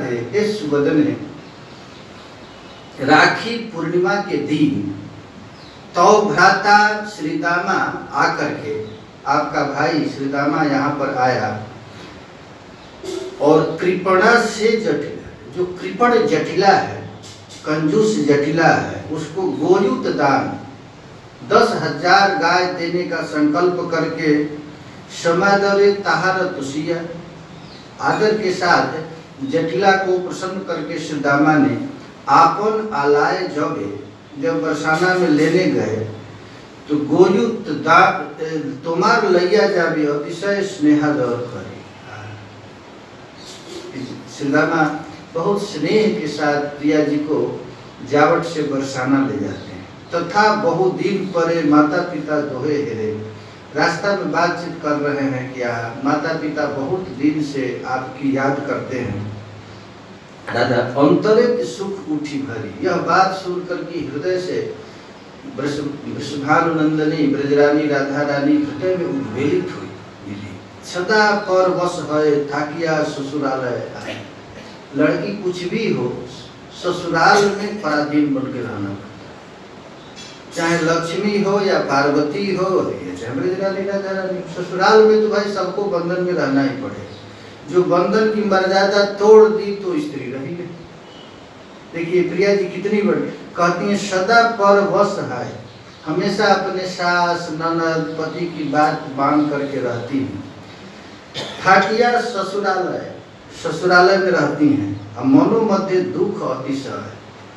है, हे सुवदने, राखी पूर्णिमा के दिन तो भ्राता श्रीदामा आकर के, आपका भाई श्रीदामा यहाँ पर आया और कृपणा से जटिला, जो कृपण जटिला है, कंजूस जटिला है, उसको गोयुत दान 10,000 गाय देने का संकल्प करके समादरे ताहार तुसिया, आदर के साथ जटिला को प्रसन्न करके श्रीदामा ने आपन आलाय जबे, जब बरसाना में लेने गए तो गोयुत तुम्हार लैया जाबी अतिशय स्नेहादर करे। श्रीदामा बहुत स्नेह के साथ प्रिया जी को जावट से बरसाना ले जाते हैं। तथा बहुत दिन परे माता पिता दोहे हेरे, रास्ता में बातचीत कर रहे हैं क्या, माता पिता बहुत दिन से आपकी याद करते हैं। राधा अंतरित सुख उठी भरी, यह बात सुनकर के हृदय से वृषभानुनंदनी ब्रजरानी राधा रानी हृदय में उद्वेलित हुई। सदा पर वश है थाकिया ससुरालय, लड़की कुछ भी हो ससुराल में पराधीन बन के रहना, चाहे लक्ष्मी हो या पार्वती हो या चाहे ब्रजरानी राधा रानी, ससुराल में तो भाई सबको बंधन में रहना ही पड़े। जो बंधन की मर्यादा तोड़ दी तो स्त्री रही नहीं। देखिए प्रिया जी कितनी बड़ी कहती हैं, सदा पर वश है, हमेशा अपने सास ननद पति की बात बांध करके रहती हैं। थाकिया ससुरालय, ससुरालय में रहती हैं, और मनो मध्य दुख अतिशय है,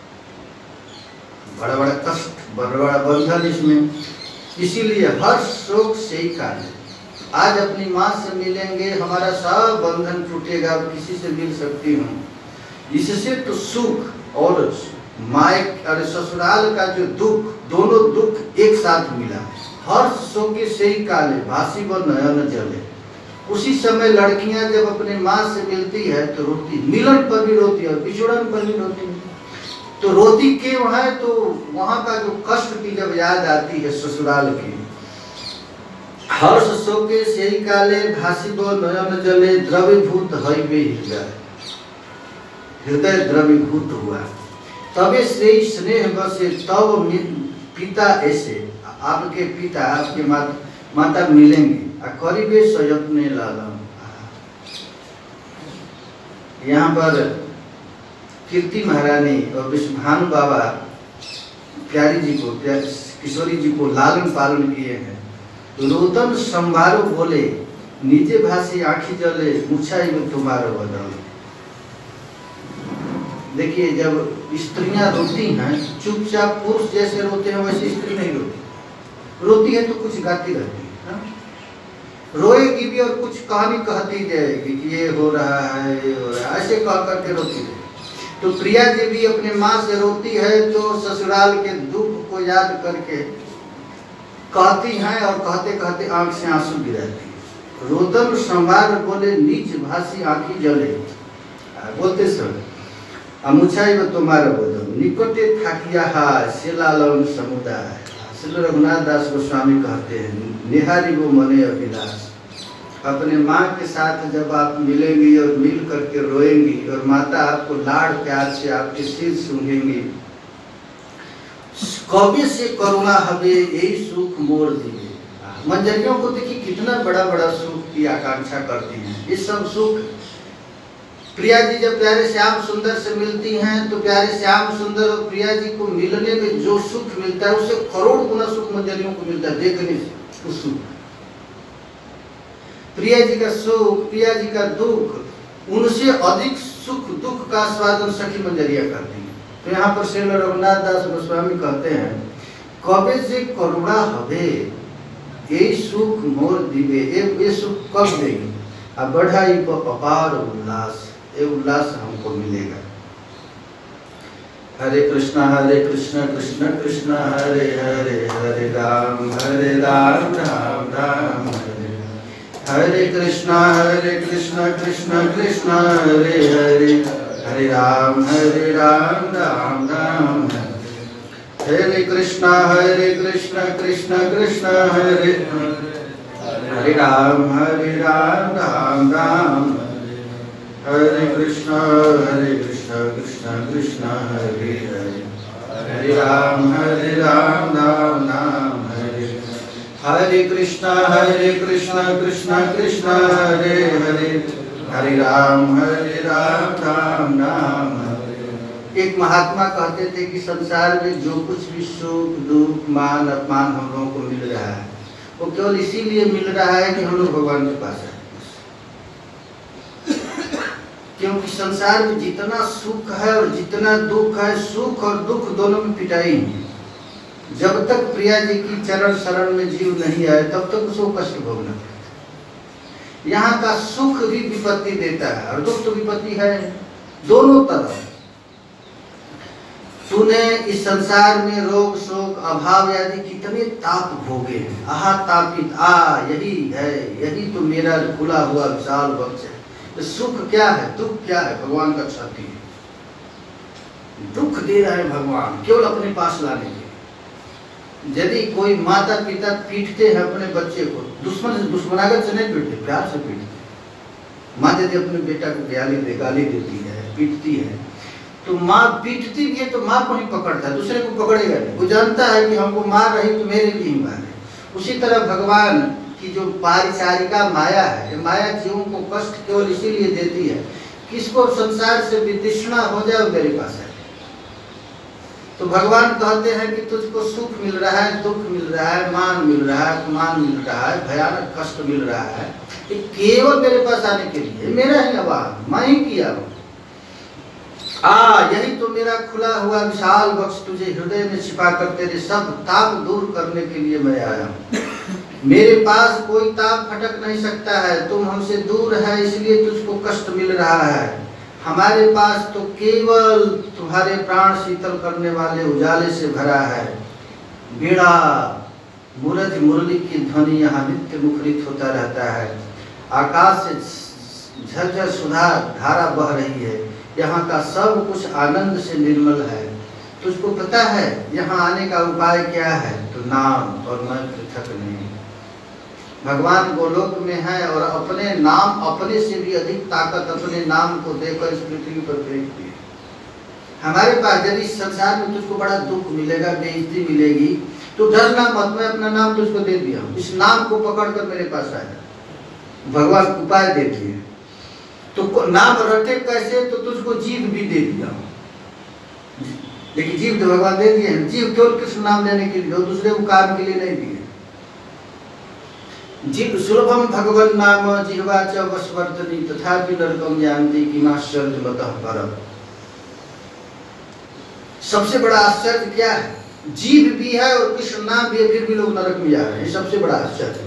बड़ा बड़ा कष्ट, बड़ा बड़ा बंधन इसमें, इसीलिए हर शोक से ही कार्य। आज अपनी माँ से मिलेंगे, हमारा सब बंधन टूटेगा, किसी से मिल सकती हूँ, इससे तो सुख और मायक और ससुराल का जो दुख, दोनों दुख एक साथ मिला। हर शोके से ही काले भासी व नयन जले। उसी समय लड़कियां जब अपने माँ से मिलती है तो रोती, मिलन पर भी रोती है और बिछुड़न पर भी रोती है। तो रोती क्यों है, तो वहाँ का जो कष्ट की जब याद आती है ससुराल की। हर्ष शोके से ही काले भासी व नयन जले, द्रवीभूत हईबे हृदय, हृदय द्रवीभूत हुआ। तबे से ही स्नेह बसे तब पिता ऐसे, आपके पिता आपके माता मिलेंगे, करीबे सयत्ने लालम। यहाँ पर कीर्ति महारानी और विश्वभानु बाबा प्यारी जी को, किशोरी जी को लालन पालन किए हैं। रोदन संभारो बोले, नीचे भासी आँखी जले, मुछाई में तुम्हारो बदल। देखिए जब स्त्रियां रोती हैं, चुपचाप पुरुष जैसे रोते हैं वैसे स्त्री नहीं रोती। रोती है तो कुछ गाती रहती है, रोएगी भी और कुछ कहानी कहती जाएगी कि ये हो रहा है, ये हो रहा है, ऐसे कह करके रोती है। तो प्रिया जी भी अपने माँ से रोती है तो ससुराल के दुख को याद करके कहती हैं, और कहते कहते आंख से आंसू गिराती है। रोदन संवार बोले, नीच भासी आँखी जले, बोलते समय अमुछाई में तुम्हारा बोधम, निकटे थाकिया हा से लालन समुदाय। श्री रघुनाथ दास गोस्वामी कहते हैं, निहारी वो मने अभिलाष। अपने माँ के साथ जब आप मिलेंगी और मिल करके रोएंगी और माता आपको लाड़ प्यार से आपके सिर सूंघेंगी, कभी से करुणा हवे यही सुख मोर दिए। मंजरियों को देखिए कितना बड़ा बड़ा सुख की आकांक्षा करती हैं। ये सब सुख प्रिया जी जब प्यारे श्याम सुंदर से मिलती हैं तो प्यारे श्याम सुंदर और प्रिया जी को मिलने में जो सुख मिलता है उससे करोड़ गुना सुख मंजरियों को मिलता है। देखने से उस सुख, प्रिया जी का सुख, प्रिया जी का दुख, उनसे अधिक सुख दुख का स्वादन सखी मंजरिया करती है। तो यहाँ पर श्री रघुनाथ दास गोस्वामी कहते हैं, कबे से करुणा हवे ये सुख मोर दिवे। ये सुख कब देगी? अब बढ़ाई को अपार उल्लास, ये उल्लास हमको मिलेगा। हरे कृष्णा कृष्ण कृष्ण हरे हरे, हरे राम राम राम हरे। हरे कृष्णा कृष्ण कृष्ण हरे हरे, हरे राम राम राम हरे। हरे कृष्णा कृष्ण कृष्ण हरे हरे राम राम राम हरे। हरे कृष्णा कृष्ण कृष्ण हरे हरे, हरे राम राम राम हरे हरे, कृष्ण कृष्ण कृष्ण हरे हरे, हरे राम राम राम हरे। एक महात्मा कहते थे कि संसार में जो कुछ भी सुख दुख मान अपमान हम लोगों को मिल रहा है वो केवल इसीलिए मिल रहा है कि हम लोग भगवान के पास है। क्योंकि संसार में जितना सुख है और जितना दुख है, सुख और दुख दोनों में पिटाई है। जब तक प्रिया जी की चरण शरण में जीव नहीं आए तब तक उसको कष्ट भोगना पड़ता। यहाँ का सुख भी विपत्ति देता है और दुख तो विपत्ति है, दोनों तरफ। तूने इस संसार में रोग शोक अभाव आदि कितने ताप भोगे हैं। आहा तापित यही है, यही तो मेरा खुला हुआ विशाल वक्ष है। तो सुख क्या है, दुख क्या है, भगवान का छाती है। दुख दे रहा है भगवान केवल अपने पास लाने के लिए। यदि कोई माता पिता पीटते हैं अपने बच्चे को, दुश्मनागत से नहीं पीटते, प्यार से पीटते। माँ यदि अपने बेटा को गाली देती है, पीटती है, तो माँ पीटती भी है तो माँ को ही पकड़ता है, दूसरे को पकड़ेगा नहीं। वो जानता है कि हमको मार रही तो मेरे लिए ही मार है। उसी तरह भगवान की जो पारिचारिका माया है, ये माया जीवों को कष्ट केवल इसीलिए देती है कि इसको संसार से वितृष्णा हो जाए, मेरे पास है। तो भगवान कहते हैं कि तुझको सुख मिल रहा है, दुख मिल रहा है, मान मिल रहा है, अपमान मिल रहा है, भयानक कष्ट मिल रहा है, ये केवल मेरे पास आने के लिए। मेरा ही आवाज, मैं ही किया हूँ। यही तो मेरा खुला हुआ विशाल बक्स तुझे हृदय में छिपा कर तेरे सब ताप दूर करने के लिए मैं आया हूँ। मेरे पास कोई ताप फटक नहीं सकता है, तुम हमसे दूर है इसलिए तुझको कष्ट मिल रहा है। हमारे पास तो केवल तुम्हारे प्राण शीतल करने वाले उजाले से भरा है। बीड़ा मुरज मुरली की ध्वनि यहाँ नित्य मुखरित होता रहता है। आकाश से झरझर सुधा धारा बह रही है। यहाँ का सब कुछ आनंद से निर्मल है। तुझको पता है यहाँ आने का उपाय क्या है? तो नाम और मैं पृथक नहीं। भगवान गोलोक में है और अपने नाम, अपने से भी अधिक ताकत अपने नाम को देकर इस पृथ्वी पर भेज दी। हमारे पास यदि संसार में तुझको बड़ा दुख मिलेगा, बेइज्जती मिलेगी, तो डरना मत, मैं अपना नाम तुझको दे दिया हूँ। इस नाम को पकड़कर मेरे पास आया। भगवान उपाय देते हैं। तो नाम रटे कैसे? तो तुझको जीव भी दे दिया हूँ। लेकिन जीव तो भगवान दे दिए हैं। जीव केवल कृष्ण नाम लेने के लिए, दूसरे को काम के लिए नहीं दिए। जीव सुलभम भगवन् नाम जिह्वा च वशवर्तनी तथापि नरकम जानती किमाश्चर्यमतः परम्। सबसे बड़ा आश्चर्य क्या है? जीव भी है और कृष्ण नाम भी है, फिर भी लोग नरक में जा रहे हैं। सबसे बड़ा आश्चर्य।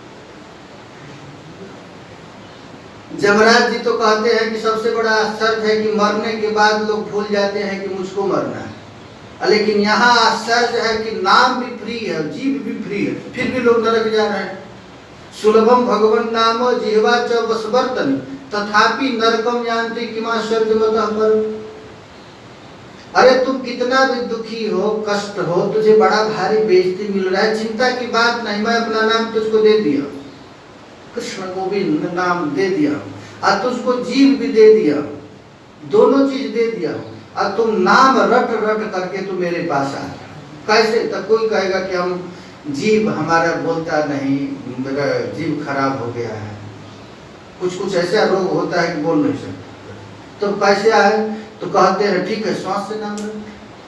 जमराज जी तो कहते हैं कि सबसे बड़ा आश्चर्य है कि मरने के बाद लोग भूल जाते हैं कि मुझको मरना है। लेकिन यहाँ आश्चर्य है कि नाम भी फ्री है, जीव भी फ्री है, फिर भी लोग नरक जा रहे हैं। सुलभम भगवन् नाम जिह्वा च वशवर्तनी तथापि नरकम यान्ति किमाश्चर्यमतः परम्। अरे तुम कितना भी दुखी हो, कष्ट हो, तुझे बड़ा भारी बेइज्जती मिल रहा है, चिंता की बात नहीं, मैं अपना नाम तुझको दे दिया। कृष्ण को भी नाम दे दिया और तुझको जीव भी दे दिया, दोनों चीज दे दिया और तुम नाम रट रट करके तू मेरे पास आ। कैसे? तो कोई कहेगा कि हम जीव हमारा बोलता नहीं, मेरा जीव खराब हो गया है, कुछ कुछ ऐसा रोग होता है कि बोल नहीं सकता। तो कैसे आए? तो कहते हैं ठीक है, श्वास से नाम रट,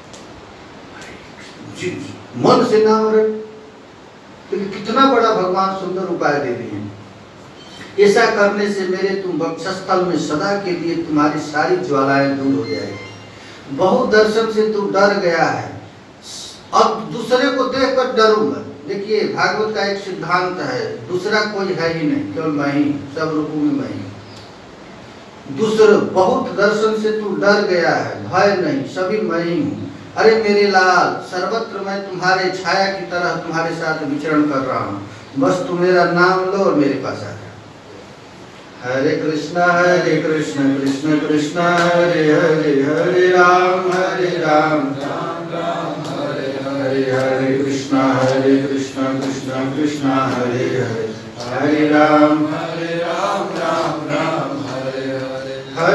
मन से नाम रट। तो कितना बड़ा भगवान सुंदर उपाय दे दिए। ऐसा करने से मेरे तुम वक्षस्थल में सदा के लिए तुम्हारी सारी ज्वालाएं दूर हो जाएगी। बहुत दर्शन से तू डर गया है, अब दूसरे को देखकर डरूंगा। देखिए भागवत का एक सिद्धांत है, दूसरा कोई है ही नहीं, केवल मैं ही, सब रूपों में मैं ही। दूसरे बहुत दर्शन से तू डर गया है, भय नहीं, सभी मैं ही हूँ। अरे मेरे लाल, सर्वत्र मैं तुम्हारे छाया की तरह तुम्हारे साथ विचरण कर रहा हूँ, बस तुम मेरा नाम लो और मेरे पास आ जाओ। हरे कृष्ण कृष्ण कृष्ण हरे हरे, हरे राम राम राम हरे हरे, हरे कृष्ण कृष्ण कृष्ण हरे हरे, हरे राम राम राम हरे हरे,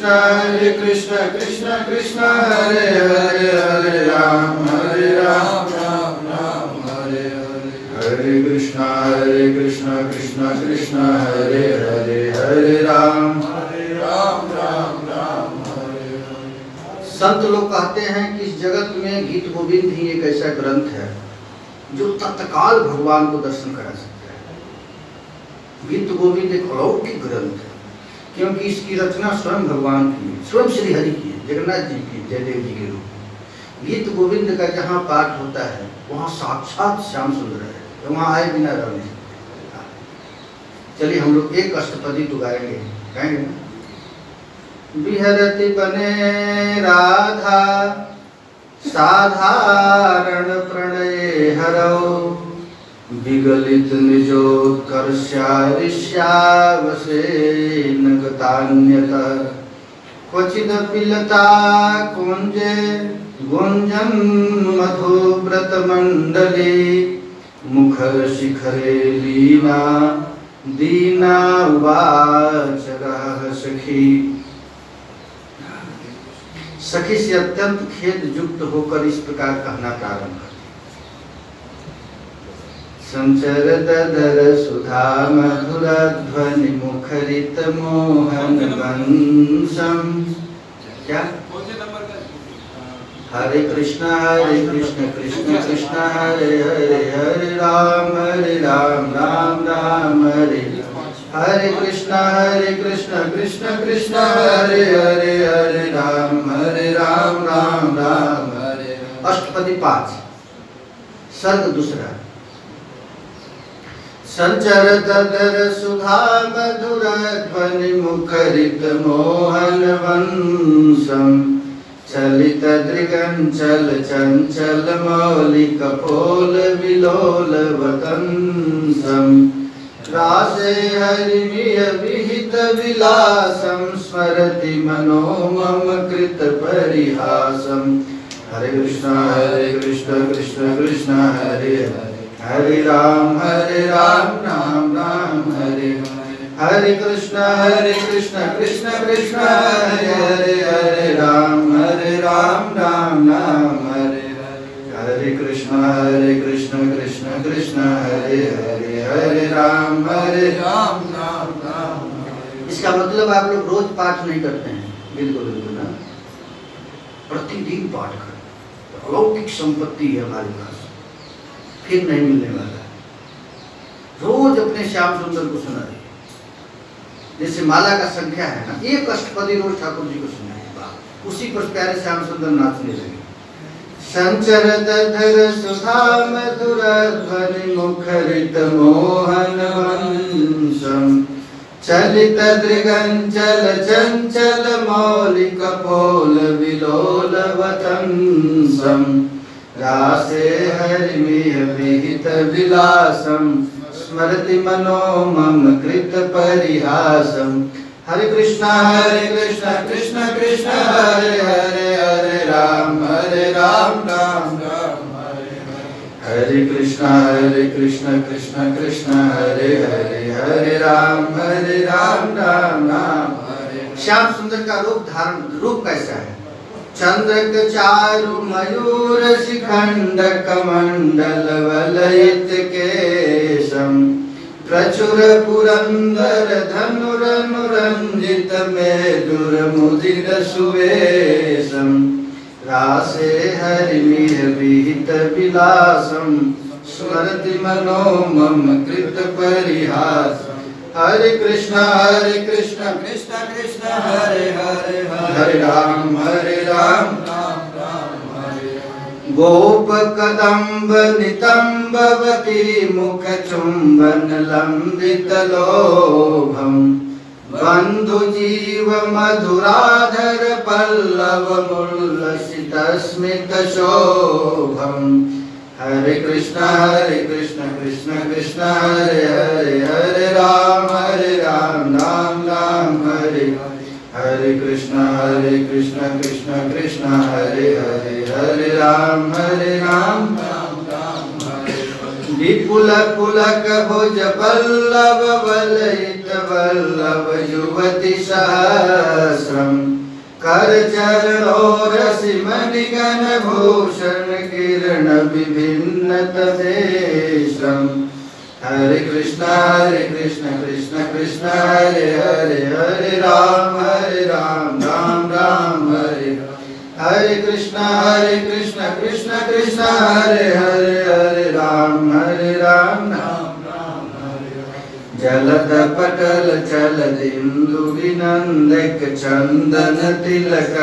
कृष्ण कृष्ण कृष्ण हरे हरे हरे राम राम राम हरे हरे हरे कृष्ण कृष्ण कृष्ण हरे हरे हरे राम राम राम हरे हरे। संत लोग कहते हैं कि इस जगत में गीत गोविंद ही एक ऐसा ग्रंथ है जो तत्काल भगवान को दर्शन करा सकता है। गीत गोविंद एक अलौकिक ग्रंथ है क्योंकि इसकी रचना स्वयं भगवान की है, स्वयं श्री हरि की है, जगन्नाथ जी की, जयदेव जी के रूप। गीत गोविंद का जहाँ पाठ होता है वहाँ साक्षात श्याम सुंदर है, तो वहाँ आए बिना रह नहीं सकते। चलिए हम लोग एक अष्टपदी तो गाएंगे ना। विहरति बने राधा साधारण प्रणय हरौ विगलित निजोत्कर्षावसे नगतान्यतः क्वचिदपि लता कुंजे गुंजन मधुव्रत मंडले मुखर शिखरे लीना दीना उवाच रह सखी। सखी से अत्यंत खेद युक्त होकर इस प्रकार कहना प्रारंभ कर। संचर ददर सुधा मधुर ध्वनि मुखरित मोहन वंशम। क्या? हरे कृष्ण कृष्ण कृष्ण हरे हरे हरे राम राम राम हरे हरे कृष्ण कृष्ण कृष्ण हरे हरे हरे राम राम हरे। अष्टपदी 5 सर्ग दूसरा। संचर तदर सुधा मधुर ध्वनि मुखरित मोहन वंशम चलित दृगंचल चंचल मौलिक पोल विलोल वतंसम रासे हरिमिय विहित विलासम स्मरति मनो मम कृत परिहासम। हरे कृष्ण कृष्ण कृष्ण हरे हरे हरे राम राम राम हरे हरे कृष्ण कृष्ण कृष्ण हरे हरे हरे राम राम राम हरे हरे कृष्ण कृष्ण कृष्ण हरे हरे हरे राम राम। इसका मतलब आप लोग रोज पाठ नहीं करते हैं, बिल्कुल ना, प्रतिदिन पाठ करें। अलौकिक संपत्ति है हमारे पास, फिर नहीं मिलने वाला। रोज अपने श्याम सुंदर को सुना रही, जैसे माला का संख्या है ना, एक अष्टपदी रोज ठाकुर जी को सुनाए, उसी पर प्यारे श्याम सुंदर नाचने लगे। संचर दधर सुधा मधुर ध्वनि मुखरित मोहन वंशम चलित दृगंचल चंचल मौलिक पोल विलोल वतंसम रासे हरिमिय विहित विलासम स्मरति मनो मम कृत परिहासम। हरे कृष्ण कृष्ण कृष्ण हरे हरे हरे राम राम हरे हरे कृष्ण कृष्ण हरे हरे हरे राम राम हरे। श्याम सुंदर का रूप कैसा है? चंद्रक चारु मयूर शिखंड कमंडल वलयित केशम प्रचुर पुरंदर धनुरनुरंजित मेदुर मुदिर सुवेशम रासे हरिमिह विहित विलासम स्मरति मनो मम कृत परिहासम। हरे कृष्ण कृष्ण कृष्ण हरे हरे हरे राम गोप कदम्ब नितंबवती मुख चुंबन लंबित लोभम बंधु जीव मधुराधर पल्लव मुल्लसित स्मित शोभम। हरे कृष्ण कृष्ण कृष्ण हरे हरे हरे राम राम हरे हरे कृष्ण कृष्ण कृष्ण हरे हरे हरे राम राम हरे। विपुल पुलक भुज वल्लभ वलयित वल्लभ युवति सहस्रम कर चरणोरसि मणिगण भूषण किरण विभिन्न तवेशम। हरे कृष्ण कृष्ण कृष्ण हरे हरे, हरे राम राम राम हरे हरे। हरे कृष्ण कृष्ण कृष्ण हरे हरे, हरे राम राम राम हरे हरे। जलद पटल चलदिंदु विनंदक चंदन तिलक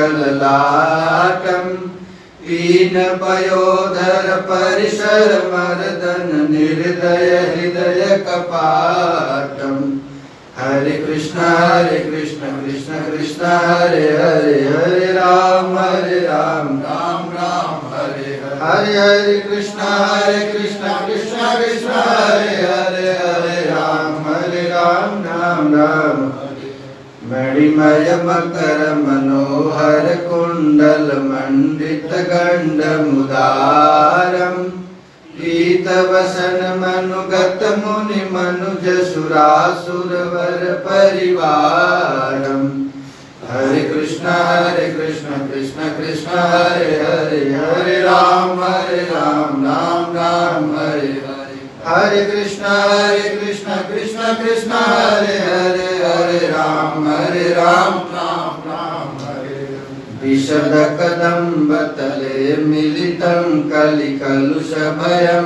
ललाटम पीन पयोधर परिसर मर्दन निर्दय हृदय कपाटम। हरे कृष्ण कृष्ण कृष्ण हरे हरे, हरे राम राम राम हरे हरे। हरे कृष्ण कृष्ण कृष्ण हरे हरे, हरे राम राम राम। मणिमय मकर मनोहर कुंडल मंडित गंड मुदारम पीत वसन मनुगत मुनि मनुज सुरासुर वर परिवारम। हरे कृष्ण कृष्ण कृष्ण हरे हरे, हरे राम राम राम हरे हरे। हरे कृष्ण कृष्ण कृष्ण हरे हरे, हरे राम राम हरे। विशद कदम्ब तले मिलितं कलिकलुष भयं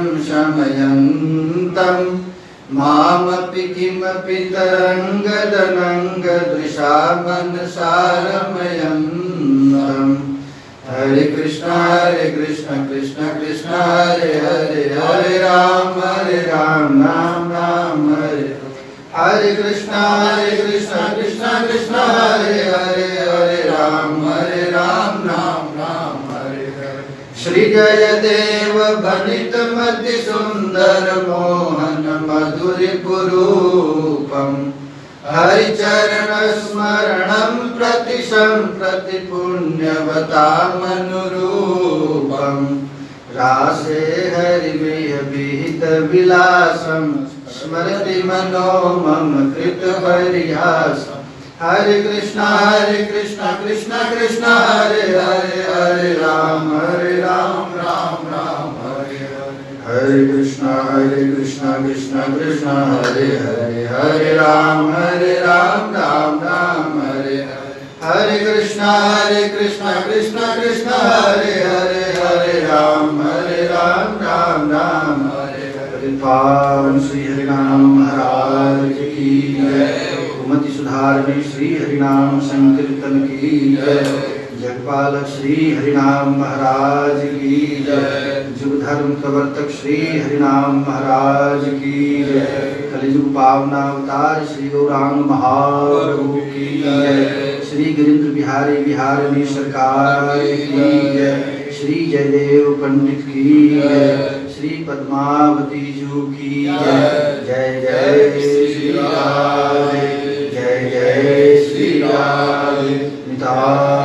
शमयन्तं मामपि किमपि तरङ्गदनङ्ग दृशा मनसा रमयन्तम्। हरे कृष्ण कृष्ण कृष्ण हरे हरे, हरे राम राम हरे। हरे कृष्ण कृष्ण कृष्ण हरे हरे, हरे राम राम हरे हरे। श्री जय देव भनित मति सुंदर मोहन मधुर पुरूपम हरि चरण स्मरणं प्रति संप्रति पुण्यवता मनुरूपम। रासे हरि विहित विलासम स्मृति मनो मम कृत परिहासम। हरे कृष्ण कृष्ण कृष्ण हरे हरे, हरे राम राम हरे हरे। हरे कृष्ण कृष्ण कृष्ण हरे हरे, हरे राम राम हरे हरे। हरे कृष्ण कृष्ण कृष्ण हरे हरे, हरे राम राम हरे हरे। पावन श्री हरिनाम महाराज की जय। कुमति सुधारणी श्री हरिनाम संकीर्तन की जय। जगपालक श्री हरिनाम महाराज की जय। जुग धर्म प्रवर्तक श्री हरिनाम महाराज की जय। कलियुग पावना अवतार श्री गौरांग महाप्रभु की जय। श्री गिरिंद्र बिहारी बिहारिणी सरकार की जय। श्री जयदेव पंडित की जय। श्री पद्मावती जू की जय। जय जय श्री राधे, जय जय श्री राधे। निताय